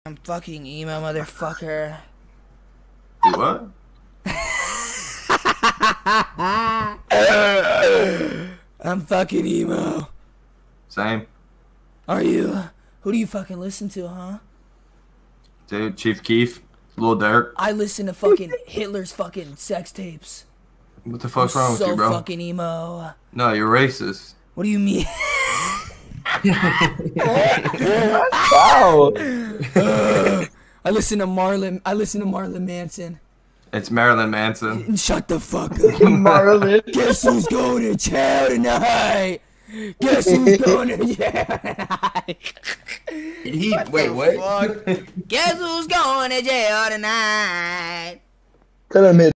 I'm fucking emo, motherfucker. Do what? I'm fucking emo. Same. Are you? Who do you fucking listen to, huh? Dude, Chief Keef, Lil Durk. I listen to fucking Hitler's fucking sex tapes. What the fuck's wrong with you, bro? So fucking emo. No, you're racist. What do you mean? Wow. I listen to Marlon Manson. It's Marilyn Manson. Shut the fuck up. Marlon. Guess who's going to jail tonight? Guess who's going to jail tonight? Wait, what? Guess who's going to jail tonight? Tell him